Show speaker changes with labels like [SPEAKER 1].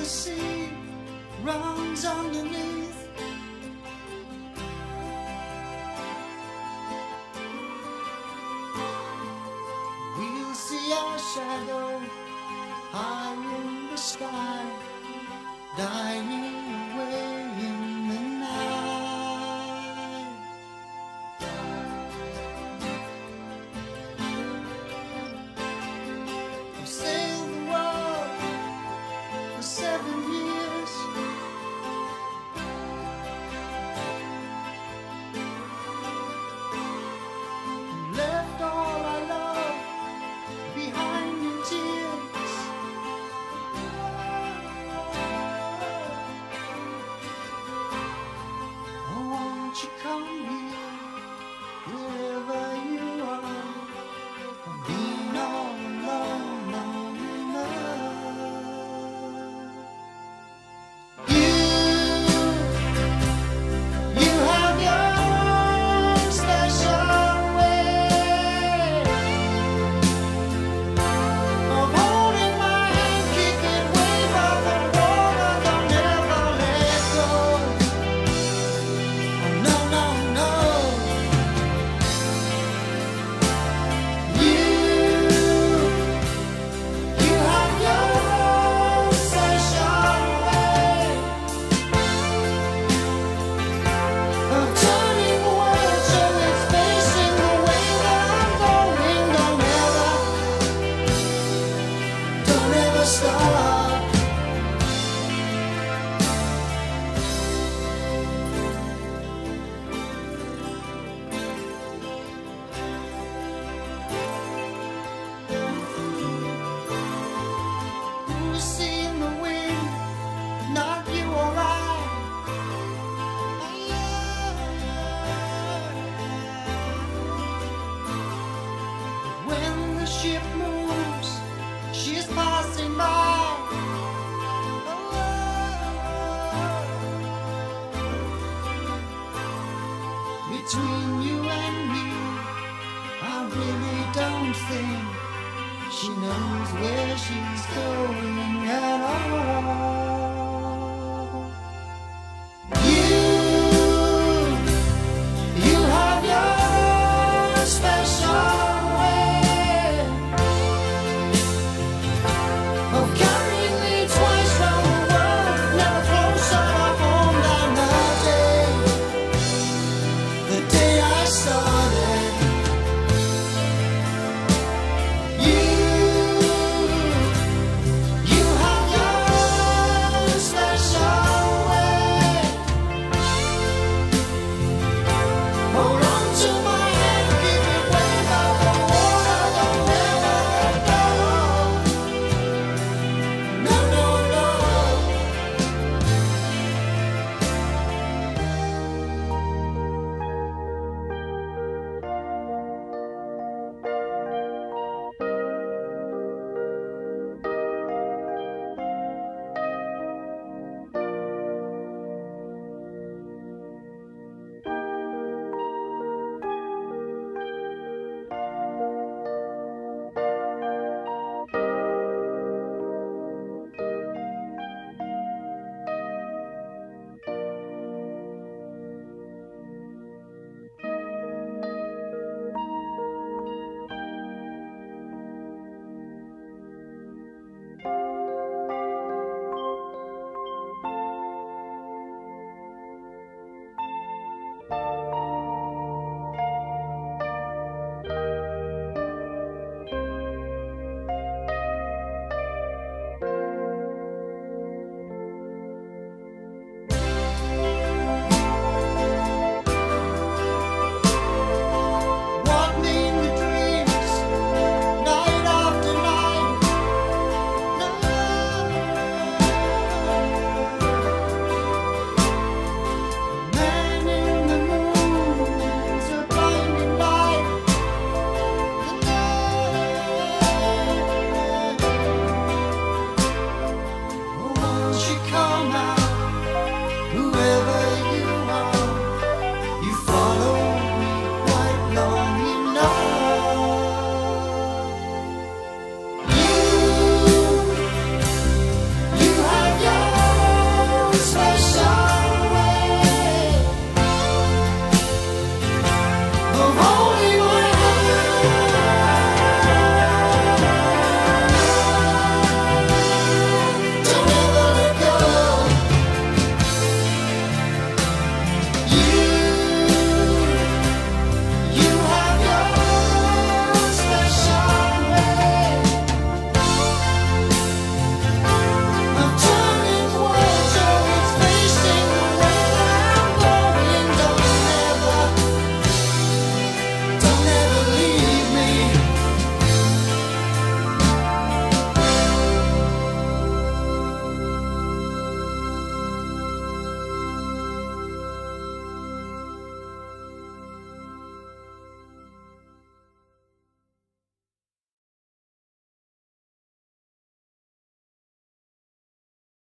[SPEAKER 1] sea runs underneath. We'll see our shadow high in the sky, dying away in the night. We've sailed the world for 7 years. And left all our love behind in tears. Oh, won't you come here, wherever you are? I've been all alone long enough. You have your own special way of holding my hand, kicking wave of the water, don't never let go. Oh, no, no, no. You have your own special way of turning the world so it's facing the way that I'm going. Don't ever stop. Who's seeing the wind? Not you or I. When the ship moves, she's passing by. Between you and me, I really don't think she knows where she's going at all.